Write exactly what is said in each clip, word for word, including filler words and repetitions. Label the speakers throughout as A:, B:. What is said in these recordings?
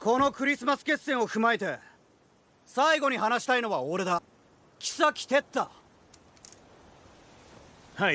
A: このクリスマス決戦を踏まえて最後に話したいのは俺だ。妃哲太。
B: はい。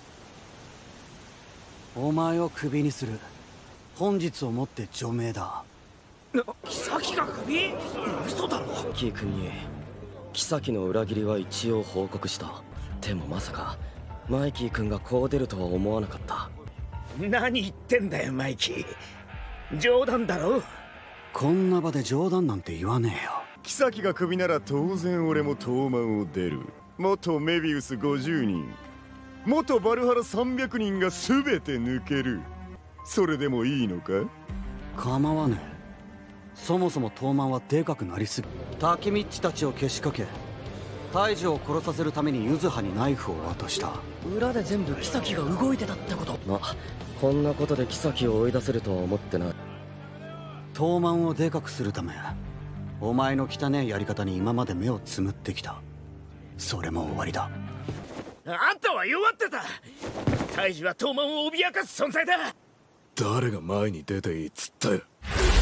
A: お前をクビにする。本日をもって除名だ。
B: 妃がクビ？嘘だろ。
C: キー君に妃の裏切りは一応報告した。でもまさかマイキー君がこう出るとは思わなかった。
B: 何言ってんだよマイキー、冗談だろ。
A: こんな場で冗談なんて言わねえよ。
D: 妃がクビなら当然俺も東卍を出る。元メビウスごじゅうにん、元バルハラさんびゃくにんが全て抜ける。それでもいいのか？
A: 構わねえ。そもそも東卍はでかくなりすぎ。タケミッチたちをけしかけ大樹を殺させるためにユズハにナイフを渡した。
C: 裏で全部妃が動いてたってこと？ま、こんなことで妃を追い出せるとは思ってない。
A: 東卍をでかくするためお前の汚えやり方に今まで目をつむってきた。それも終わりだ。
B: あんたは弱ってた。大樹は東卍を脅かす存在だ。
E: 誰が前に出ていいっつったよ。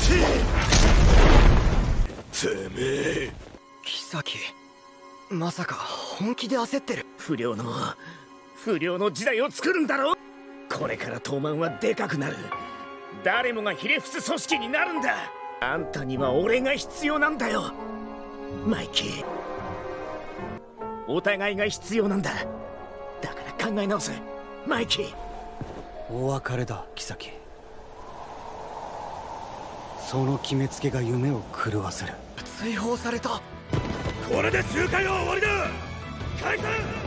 E: てめえ。
C: 妃、まさか本気で焦ってる？
B: 不良の不良の時代を作るんだろ。これから東卍はでかくなる。誰もがひれ伏す組織になるんだ。あんたには俺が必要なんだよマイキー。お互いが必要なんだ。だから考え直せマイキー。
A: お別れだ妃。その決めつけが夢を狂わせる。
C: 追放された。
E: これで集会は終わりだ。解散。